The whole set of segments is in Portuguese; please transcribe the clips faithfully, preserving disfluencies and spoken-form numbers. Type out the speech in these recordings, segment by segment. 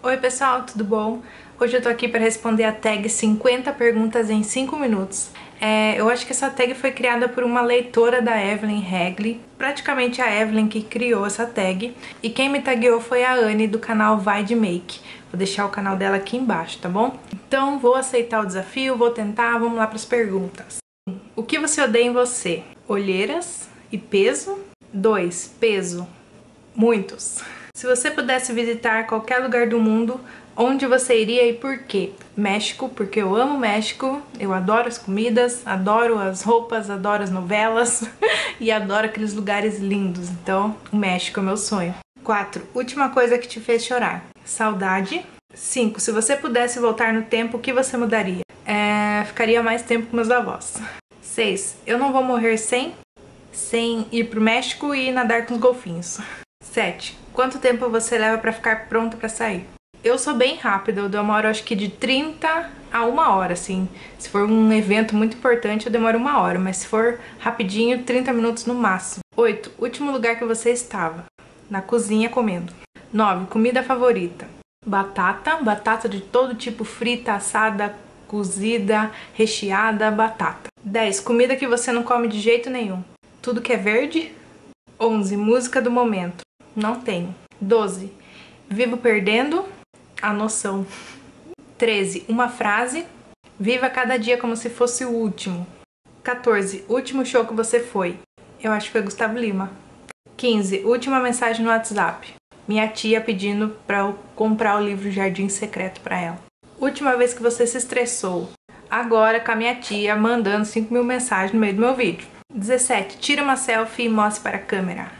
Oi pessoal, tudo bom? Hoje eu tô aqui para responder a tag cinquenta perguntas em cinco minutos. É, eu acho que essa tag foi criada por uma leitora da Evelyn Hagley, praticamente a Evelyn que criou essa tag, e quem me tagueou foi a Anne do canal Vai de Make. Vou deixar o canal dela aqui embaixo, tá bom? Então vou aceitar o desafio, vou tentar, vamos lá para as perguntas. O que você odeia em você? Olheiras e peso? dois. Peso. Muitos. Se você pudesse visitar qualquer lugar do mundo, onde você iria e por quê? México, porque eu amo México, eu adoro as comidas, adoro as roupas, adoro as novelas e adoro aqueles lugares lindos. Então, o México é meu sonho. quatro. Última coisa que te fez chorar. Saudade. cinco. Se você pudesse voltar no tempo, o que você mudaria? É, ficaria mais tempo com meus avós. seis. Eu não vou morrer sem, sem ir pro México e nadar com os golfinhos. sete. Quanto tempo você leva pra ficar pronta pra sair? Eu sou bem rápida, eu demoro acho que de trinta a uma hora, assim. Se for um evento muito importante, eu demoro uma hora, mas se for rapidinho, trinta minutos no máximo. oito. Último lugar que você estava? Na cozinha comendo. nove. Comida favorita? Batata, batata de todo tipo, frita, assada, cozida, recheada, batata. dez. Comida que você não come de jeito nenhum? Tudo que é verde? onze. Música do momento? Não tenho. doze. Vivo perdendo a noção. treze. Uma frase? Viva cada dia como se fosse o último. quatorze. Último show que você foi? Eu acho que foi Gustavo Lima. quinze. Última mensagem no WhatsApp. Minha tia pedindo pra eu comprar o livro Jardim Secreto pra ela. Última vez que você se estressou? Agora com a minha tia mandando cinco mil mensagens no meio do meu vídeo. dezessete. Tira uma selfie e mostre para a câmera.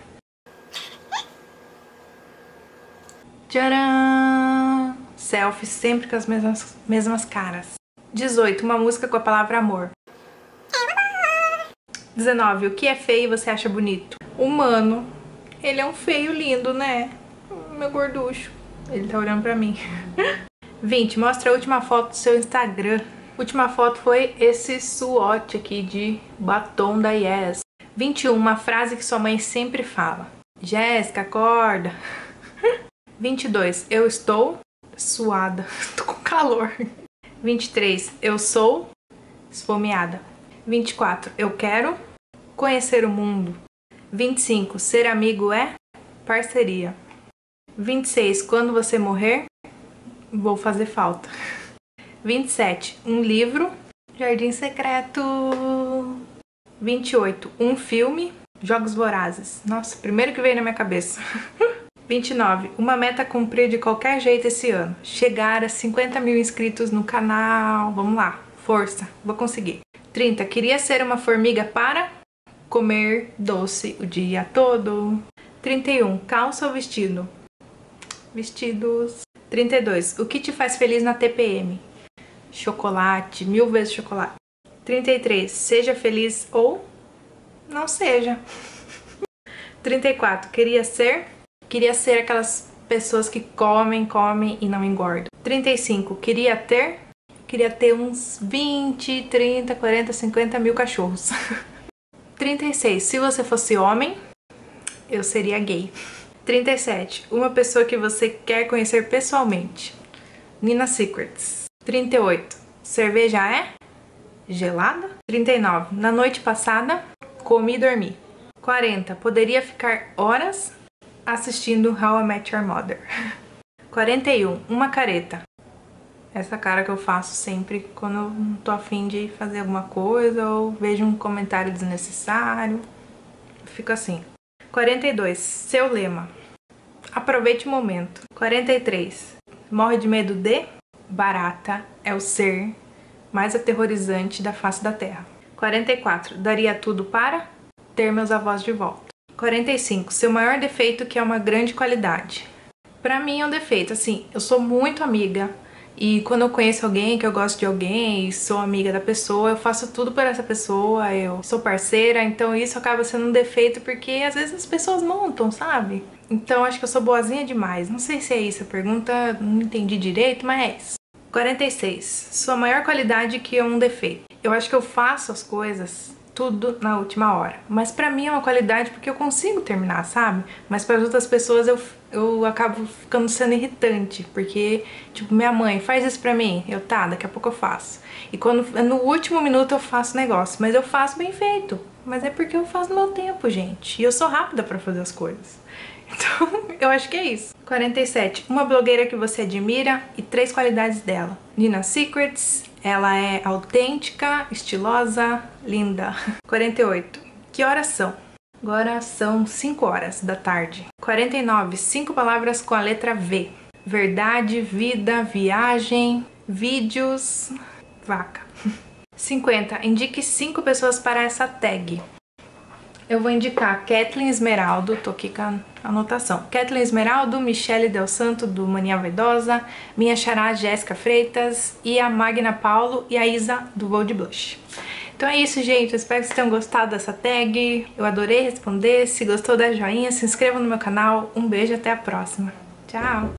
Tcharam! Selfie sempre com as mesmas, mesmas caras. dezoito. Uma música com a palavra amor. dezenove. O que é feio e você acha bonito? Humano. Ele é um feio lindo, né? Meu gorducho. Ele tá olhando pra mim. vinte. Mostra a última foto do seu Instagram. Última foto foi esse swatch aqui de batom da Yes. vinte e um. Uma frase que sua mãe sempre fala. Jéssica, acorda. vinte e dois. Eu estou suada. Tô com calor. vinte e três. Eu sou esfomeada. vinte e quatro. Eu quero conhecer o mundo. vinte e cinco. Ser amigo é parceria. vinte e seis. Quando você morrer, vou fazer falta. vinte e sete. Um livro. Jardim Secreto. vinte e oito. Um filme. Jogos Vorazes. Nossa, primeiro que veio na minha cabeça. vinte e nove. Uma meta a cumprir de qualquer jeito esse ano. Chegar a cinquenta mil inscritos no canal. Vamos lá. Força. Vou conseguir. trinta. Queria ser uma formiga para comer doce o dia todo. trinta e um. Calça ou vestido? Vestidos. trinta e dois. O que te faz feliz na T P M? Chocolate. Mil vezes chocolate. trinta e três. Seja feliz ou não seja. trinta e quatro. Queria ser... Queria ser aquelas pessoas que comem, comem e não engordam. trinta e cinco. Queria ter... Queria ter uns vinte, trinta, quarenta, cinquenta mil cachorros. trinta e seis. Se você fosse homem, eu seria gay. trinta e sete. Uma pessoa que você quer conhecer pessoalmente. Nina Secrets. trinta e oito. Cerveja é gelada? trinta e nove. Na noite passada, comi e dormi. quarenta. Poderia ficar horas assistindo How I Met Your Mother. quarenta e um. Uma careta. Essa cara que eu faço sempre quando eu não tô afim de fazer alguma coisa ou vejo um comentário desnecessário. Eu fico assim. quarenta e dois. Seu lema. Aproveite o momento. quarenta e três. Morre de medo de... Barata é o ser mais aterrorizante da face da Terra. quarenta e quatro. Daria tudo para ter meus avós de volta. quarenta e cinco. Seu maior defeito que é uma grande qualidade. Pra mim é um defeito, assim, eu sou muito amiga e quando eu conheço alguém, que eu gosto de alguém e sou amiga da pessoa, eu faço tudo por essa pessoa, eu sou parceira, então isso acaba sendo um defeito porque às vezes as pessoas montam, sabe? Então acho que eu sou boazinha demais, não sei se é isso a pergunta, não entendi direito, mas é isso. quarenta e seis. Sua maior qualidade que é um defeito. Eu acho que eu faço as coisas tudo na última hora. Mas pra mim é uma qualidade porque eu consigo terminar, sabe? Mas para outras pessoas eu eu acabo ficando sendo irritante, porque, tipo, minha mãe faz isso pra mim, eu tá, daqui a pouco eu faço. E quando no último minuto eu faço negócio, mas eu faço bem feito. Mas é porque eu faço no meu tempo, gente. E eu sou rápida pra fazer as coisas. Então, eu acho que é isso. quarenta e sete. Uma blogueira que você admira e três qualidades dela. Nina Secrets, ela é autêntica, estilosa, linda. quarenta e oito. Que horas são? Agora são cinco horas da tarde. quarenta e nove. Cinco palavras com a letra V. Verdade, vida, viagem, vídeos, vaca. cinquenta. Indique cinco pessoas para essa tag. Eu vou indicar Kathleen Esmeraldo, tô aqui com a anotação. Kathleen Esmeraldo, Michele Del Santo, do Mania Vaidosa, minha xará Jéssica Freitas, e a Magna Paulo e a Isa, do Bold Blush. Então é isso, gente. Eu espero que vocês tenham gostado dessa tag. Eu adorei responder. Se gostou, dá joinha, se inscreva no meu canal. Um beijo e até a próxima. Tchau!